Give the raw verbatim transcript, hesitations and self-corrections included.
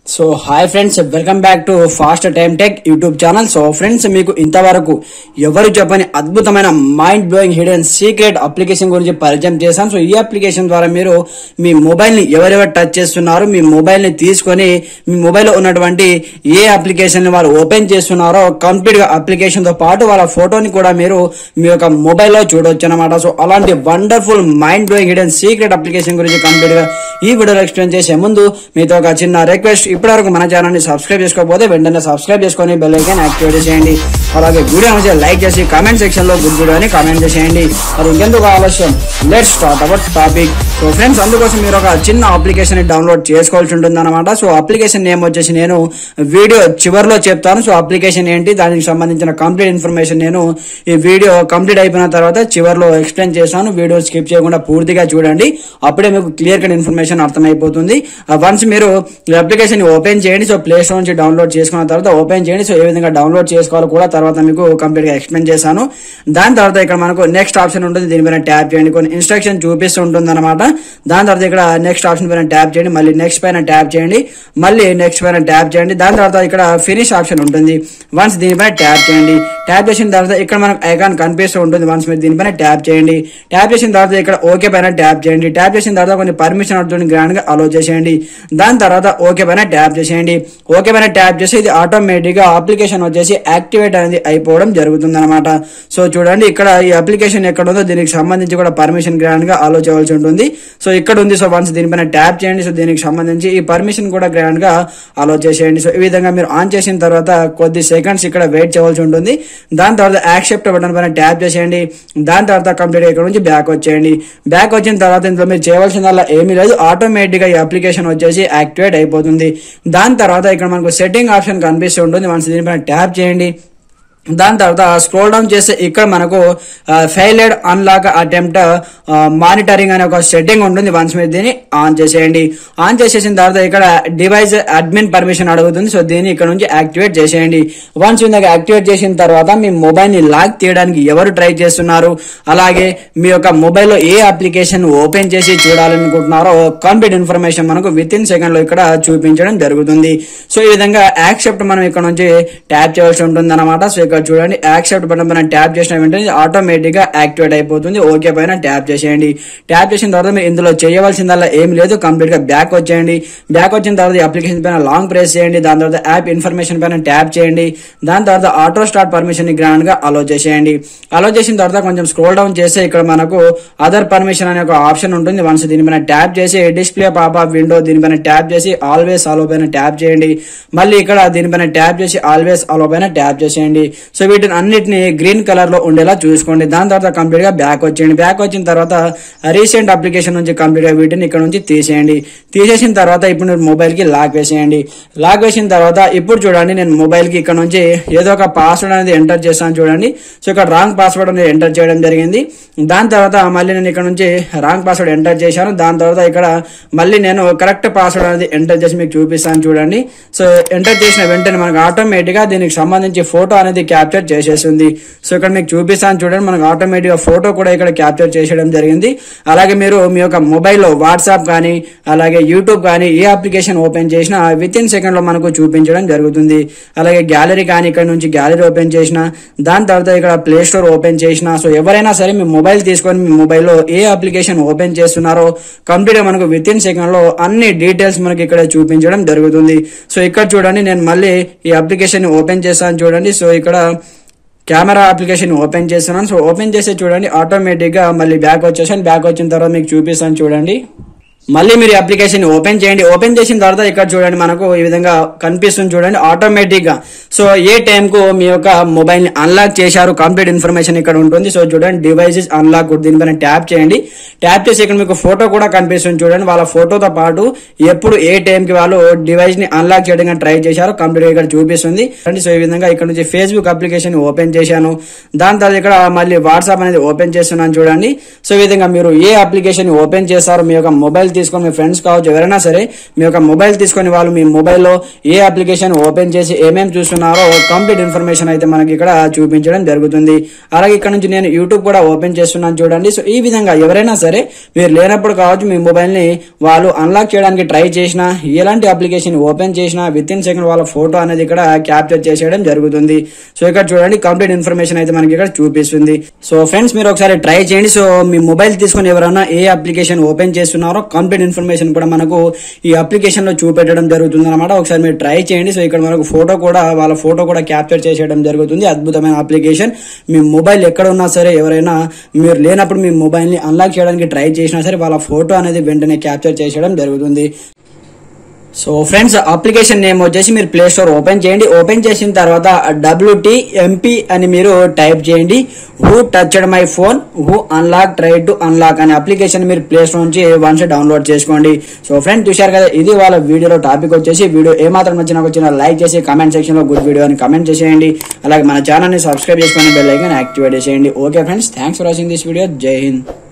So hi friends, welcome back to fast time tech YouTube channel. So friends, మీకు ఇంతవరకు ఎవరు చెప్పని అద్భుతమైన mind blowing hidden secret application గురించి పరిచయం చేశాం. సో ఈ అప్లికేషన్ ద్వారా మీరు మీ మొబైల్ ని ఎవరెవరు టచ్ చేస్తున్నారో, మీ మొబైల్ ని తీసుకొని మీ మొబైల్ లో ఉన్నటువంటి ఏ అప్లికేషన్ ని వారు ఓపెన్ చేస్తున్నారో కంప్లీట్ గా అప్లికేషన్ తో పాటు వాళ్ళ ఫోటోని కూడా మీరు మీ యొక్క మొబైల్ లో చూడొచ్చు అనమాట. సో అలాంటి wonderful mind blowing hidden secret application గురించి కంప్లీట్ గా ఈ వీడియోలో ఎక్స్ప్లెయిన్ చేసే ముందు మీతో ఒక చిన్న రిక్వెస్ట్. ఇప్పటివరకు మన ఛానల్ ని సబ్స్క్రైబ్ చేసుకోకపోతే వెంటనే సబ్స్క్రైబ్ చేసుకొని బెల్ ఐకాన్ యాక్టివేట్ చేయండి. అలాగే వీడియో నచ్చితే లైక్ చేసి కామెంట్ సెక్షన్ లో గుడ్ వీడియో అని కామెంట్ చేసేయండి. మరి ఇంకెందుకు ఆలస్యం, let's start our topic. So friends, అందుకోసం మీరు ఒక చిన్న అప్లికేషన్ ని డౌన్లోడ్ చేసుకోవాల్సి ఉంటుంది అనమాట. సో అప్లికేషన్ నేమ్ వచ్చేసి నేను వీడియో చివరిలో చెప్తాను. సో అప్లికేషన్ ఏంటి, దానికి సంబంధించిన కంప్లీట్ ఇన్ఫర్మేషన్ నేను ఈ వీడియో కంప్లీట్ అయిపోయిన తర్వాత చివరిలో ఎక్స్ప్లెయిన్ చేశాను. వీడియో స్కిప్ చేయకుండా పూర్తిగా చూడండి, అప్పుడే మీకు క్లియర్ కట్ ఇన్ఫర్మేషన్ అర్థమైపోతుంది. వన్స్ మీరు ఈ అప్లికేషన్ ఓపెన్ చేయండి. సో ప్లే స్టోర్ నుంచి డౌన్లోడ్ చేసుకున్న తర్వాత ఓపెన్ చేయండి. సో ఏ విధంగా డౌన్లోడ్ చేసుకోవాలో కూడా తర్వాత మీకు కంప్లీట్ గా ఎక్స్ప్లెయిన్ చేశాను. దాని తర్వాత ఇక్కడ మనకు నెక్స్ట్ ఆప్షన్ ఉంటుంది, దీనిపైన ట్యాప్ చేయండి. కొన్ని ఇన్స్ట్రక్షన్ చూపిస్తూ ఉంటుంది అనమాట. దాని తర్వాత ఇక్కడ నెక్స్ట్ ఆప్షన్ పైన ట్యాప్ చేయండి, మళ్ళీ నెక్స్ట్ పైన ట్యాప్ చేయండి, మళ్ళీ నెక్స్ట్ పైన ట్యాప్ చేయండి. దాని తర్వాత ఇక్కడ ఫినిష్ ఆప్షన్ ఉంటుంది. వన్స్ దీనిపైన ట్యాప్ చేయండి. ట్యాప్ చేసిన తర్వాత ఇక్కడ మనకు ఐకాన్ కనిపిస్తూ ఉంటుంది. వన్స్ మీరు దీనిపైన ట్యాప్ చేయండి. ట్యాప్ చేసిన తర్వాత ఇక్కడ ఓకే పైన ట్యాప్ చేయండి. ట్యాప్ చేసిన తర్వాత కొన్ని పర్మిషన్ అడుగుతుంది, గ్రాండ్ గా అలో చేసేయండి. దాని తర్వాత ఓకే పైన ట్యాప్ చేసేయండి. ఓకే పైన ట్యాప్ చేసి ఇది ఆటోమేటిక్ గా అప్లికేషన్ వచ్చేసి యాక్టివేట్ అనేది అయిపోవడం జరుగుతుంది అనమాట. సో చూడండి, ఇక్కడ ఈ అప్లికేషన్ ఎక్కడ ఉందో దీనికి సంబంధించి కూడా పర్మిషన్ గ్రాండ్ గా అలో చేయవలసి ఉంటుంది. సో ఇక్కడ ఉంది. సో వన్స్ దీనిపైన ట్యాప్ చేయండి. సో దీనికి సంబంధించి ఈ పర్మిషన్ కూడా గ్రాండ్ గా అలో చేసేయండి. సో ఈ విధంగా మీరు ఆన్ చేసిన తర్వాత కొద్ది సెకండ్స్ ఇక్కడ వెయిట్ చేయవలసి ఉంటుంది. దాని తర్వాత యాక్సెప్ట్ బటన్ పైన ట్యాప్ చేసేయండి. దాని తర్వాత కంప్లీట్ ఇక్కడ నుంచి బ్యాక్ వచ్చేయండి. బ్యాక్ వచ్చిన తర్వాత ఇందులో మీరు చేయవలసిందల్లా ఏమీ లేదు, ఆటోమేటిక్ గా ఈ అప్లికేషన్ వచ్చేసి యాక్టివేట్ అయిపోతుంది. దాని తర్వాత ఇక్కడ మనకు సెట్టింగ్ ఆప్షన్ కనిపిస్తూ ఉంటుంది. వన్స్ దీనిపైన ట్యాప్ చేయండి. దాని తర్వాత స్క్రోల్ డౌన్ చేస్తే ఇక్కడ మనకు ఫెయిల్డ్ అన్లాక్ అటెంప్ట్ మానిటరింగ్ అనే ఒక సెట్టింగ్ ఉంటుంది. వన్స్ మీరు దీన్ని ఆన్ చేసేయండి. ఆన్ చేసేసిన తర్వాత ఇక్కడ డివైస్ అడ్మిన్ పర్మిషన్ అడుగుతుంది. సో దీన్ని ఇక్కడ నుంచి యాక్టివేట్ చేసేయండి. వన్స్ ఇందాక యాక్టివేట్ చేసిన తర్వాత మీ మొబైల్ ని లాక్ తీయడానికి ఎవరు ట్రై చేస్తున్నారు, అలాగే మీ యొక్క మొబైల్లో ఏ అప్లికేషన్ ఓపెన్ చేసి చూడాలనుకుంటున్నారో కంప్లీట్ ఇన్ఫర్మేషన్ మనకు విత్ ఇన్ సెకండ్ లో ఇక్కడ చూపించడం జరుగుతుంది. సో ఈ విధంగా యాక్సెప్ట్ మనం ఇక్కడ నుంచి ట్యాప్ చేయవలసి ఉంటుంది అనమాట. సో ఇక్కడ చూడండి, యాక్సెప్ట్ బటన్ పైన ట్యాప్ చేసిన వెంటనే ఆటోమేటిక్ గా యాక్టివేట్ అయిపోతుంది. ఓకే పైన ట్యాప్ చేసేయండి. ట్యాప్ చేసిన తర్వాత మీరు ఇందులో చేయవలసిందల్లా ఏమి లేదు, కంప్లీట్ గా బ్యాక్ వచ్చేయండి. బ్యాక్ వచ్చిన తర్వాత ఈ అప్లికేషన్ పైన లాంగ్ ప్రెస్ చేయండి. దాని తర్వాత యాప్ ఇన్ఫర్మేషన్ పైన ట్యాప్ చేయండి. దాని తర్వాత ఆటో స్టార్ట్ పర్మిషన్ ని గ్రాండ్ గా అలో చేసేయండి. అలో చేసిన తర్వాత కొంచెం స్క్రోల్ డౌన్ చేస్తే ఇక్కడ మనకు అదర్ పర్మిషన్ అనే ఒక ఆప్షన్ ఉంటుంది. వన్స్ దీనిపైన ట్యాప్ చేసి డిస్ప్లే పాపప్ విండో దీనిపైన ట్యాప్ చేసి ఆల్వేస్ అలో పైన ట్యాప్ చేయండి. మళ్ళీ ఇక్కడ దీనిపైన ట్యాప్ చేసి ఆల్వేస్ అలో పైన ట్యాప్ చేసేయండి. సో వీటిని అన్నిటిని గ్రీన్ కలర్ లో ఉండేలా చూసుకోండి. దాని తర్వాత కంప్లీట్ గా బ్యాక్ వచ్చేయండి. బ్యాక్ వచ్చిన తర్వాత రీసెంట్ అప్లికేషన్ నుంచి కంప్లీట్ గా వీటిని ఇక్కడ నుంచి తీసేయండి. తీసేసిన తర్వాత ఇప్పుడు మీరు మొబైల్ కి లాక్ వేసేయండి. లాక్ వేసిన తర్వాత ఇప్పుడు చూడండి, నేను మొబైల్ కి ఇక్కడ నుంచి ఏదో ఒక పాస్వర్డ్ అనేది ఎంటర్ చేస్తాను చూడండి. సో ఇక్కడ రాంగ్ పాస్వర్డ్ అనేది ఎంటర్ చేయడం జరిగింది. దాని తర్వాత మళ్ళీ నేను ఇక్కడ నుంచి రాంగ్ పాస్వర్డ్ ఎంటర్ చేశాను. దాని తర్వాత ఇక్కడ మళ్ళీ నేను కరెక్ట్ పాస్వర్డ్ అనేది ఎంటర్ చేసి మీకు చూపిస్తాను చూడండి. సో ఎంటర్ చేసిన వెంటనే మనకు ఆటోమేటిక్ గా దీనికి సంబంధించి ఫోటో అనేది క్యాప్చర్ చేసేస్తుంది. సో ఇక్కడ మీకు చూపిస్తాను చూడండి, మనకు ఆటోమేటిక్ గా ఫోటో కూడా ఇక్కడ క్యాప్చర్ చేసేయడం జరిగింది. అలాగే మీరు మీ యొక్క మొబైల్లో వాట్సాప్ కానీ అలాగే యూట్యూబ్ కానీ ఏ అప్లికేషన్ ఓపెన్ చేసినా విత్ ఇన్ సెకండ్ లో మనకు చూపించడం జరుగుతుంది. అలాగే గ్యాలరీ కానీ ఇక్కడ నుంచి గ్యాలరీ ఓపెన్ చేసినా, దాని తర్వాత ఇక్కడ ప్లే స్టోర్ ఓపెన్ చేసినా, సో ఎవరైనా సరే మీ మొబైల్ తీసుకొని మీ మొబైల్లో ఏ అప్లికేషన్ ఓపెన్ చేస్తున్నారో కంప్లీట్ గా మనకు విత్ ఇన్ సెకండ్ లో అన్ని డీటెయిల్స్ మనకి ఇక్కడ చూపించడం జరుగుతుంది. సో ఇక్కడ చూడండి, నేను మళ్ళీ ఈ అప్లికేషన్ ఓపెన్ చేస్తాను చూడండి. సో ఇక్కడ కెమెరా అప్లికేషన్ ఓపెన్ చేస్తున్నాను. సో ఓపెన్ చేస్తే చూడండి, ఆటోమేటిక్ గా మళ్ళీ బ్యాక్ వచ్చేసాను. బ్యాక్ వచ్చిన తర్వాత మీకు చూపిస్తాను చూడండి. మళ్ళీ మీరు అప్లికేషన్ ఓపెన్ చేయండి. ఓపెన్ చేసిన తర్వాత ఇక్కడ చూడండి, మనకు ఈ విధంగా కనిపిస్తుంది చూడండి ఆటోమేటిక్ గా. సో ఏ టైం కు మీ యొక్క మొబైల్ ని అన్లాక్ చేశారు కంప్లీట్ ఇన్ఫర్మేషన్ ఇక్కడ ఉంటుంది. సో చూడండి, డివైసెస్ అన్లాక్ దీనిపైన ట్యాప్ చేయండి. ట్యాప్ చేసి ఇక్కడ మీకు ఫోటో కూడా కనిపిస్తుంది చూడండి. వాళ్ళ ఫోటోతో పాటు ఎప్పుడు ఏ టైం కి వాళ్ళు డివైస్ ని అన్లాక్ చేయడానికి ట్రై చేశారో కంప్లీట్ ఇక్కడ చూపిస్తుంది. సో ఈ విధంగా ఇక్కడ నుంచి ఫేస్బుక్ అప్లికేషన్ ఓపెన్ చేశాను. దాని తర్వాత ఇక్కడ మళ్ళీ వాట్సాప్ అనేది ఓపెన్ చేస్తున్నాను చూడండి. సో ఈ విధంగా మీరు ఏ అప్లికేషన్ ఓపెన్ చేస్తారో మీ యొక్క మొబైల్ తీసుకొని మీ ఫ్రెండ్స్ కావచ్చు ఎవరైనా సరే మీ యొక్క మొబైల్ తీసుకొని వాళ్ళు మీ మొబైల్లో ఏ అప్లికేషన్ ఓపెన్ చేసి ఏమేమి చూస్తున్నారో కంప్లీట్ ఇన్ఫర్మేషన్ అయితే మనకి ఇక్కడ చూపించడం జరుగుతుంది. అలాగే ఇక్కడ నుంచి నేను యూట్యూబ్ కూడా ఓపెన్ చేస్తున్నాను చూడండి. సో ఈ విధంగా ఎవరైనా సరే మీరు లేనప్పుడు కావచ్చు మీ మొబైల్ ని వాళ్ళు అన్లాక్ చేయడానికి ట్రై చేసినా ఎలాంటి అప్లికేషన్ ఓపెన్ చేసినా విత్ ఇన్ సెకండ్ వాళ్ళ ఫోటో అనేది ఇక్కడ క్యాప్చర్ చేసేయడం జరుగుతుంది. సో ఇక్కడ చూడండి కంప్లీట్ ఇన్ఫర్మేషన్ అయితే మనకి ఇక్కడ చూపిస్తుంది. సో ఫ్రెండ్స్ మీరు ఒకసారి ట్రై చేయండి. సో మీ మొబైల్ తీసుకొని ఎవరైనా ఏ అప్లికేషన్ ఓపెన్ చేస్తున్నారో కంప్లీట్ ఇన్ఫర్మేషన్ కూడా మనకు ఈ అప్లికేషన్ లో చూపెట్టడం జరుగుతుంది అనమాట. ఒకసారి మీరు ట్రై చేయండి. సో ఇక్కడ మనకు ఫోటో కూడా వాళ్ళ ఫోటో కూడా క్యాప్చర్ చేసేయడం జరుగుతుంది. అద్భుతమైన అప్లికేషన్. మీ మొబైల్ ఎక్కడ ఉన్నా సరే ఎవరైనా మీరు లేనప్పుడు మీ మొబైల్ ని అన్లాక్ చేయడానికి ట్రై చేసినా సరే వాళ్ళ ఫోటో అనేది వెంటనే క్యాప్చర్ చేసేయడం జరుగుతుంది. సో ఫ్రెండ్స్ అప్లికేషన్ నేమ్ వచ్చేసి మీరు ప్లే స్టోర్ ఓపెన్ చేయండి. ఓపెన్ చేసిన తర్వాత డబ్ల్యూటీఎంపీ అని మీరు టైప్ చేయండి. Who touched my phone who unlock try to unlock అనే అప్లికేషన్ మీరు ప్లే స్టోర్ నుంచి వన్స్ డౌన్లోడ్ చేసుకోండి. సో ఫ్రెండ్స్ చూశారు కదా, ఇది వాళ్ళ వీడియోలో టాపిక్ వచ్చేసి. వీడియో ఏమాత్రం నచ్చినా వచ్చినా లైక్ చేసి కామెంట్ సెక్షన్ లో గుడ్ వీడియో అని కామెంట్ చేసేయండి. అలాగే మన ఛానల్ ని సబ్స్క్రైబ్ చేసుకొని బెల్ ఐకాన్ యాక్టివేట్ చేసేయండి. Okay friends, thanks for watching this video. జై హింద్.